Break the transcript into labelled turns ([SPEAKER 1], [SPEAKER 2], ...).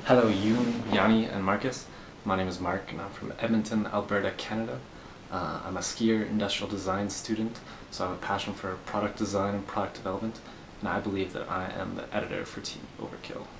[SPEAKER 1] Hello Yoon, Janni and Marcus. My name is Mark and I'm from Edmonton, Alberta, Canada. I'm a skier industrial design student, so I have a passion for product design and product development, and I believe that I am the editor for Team Overkill.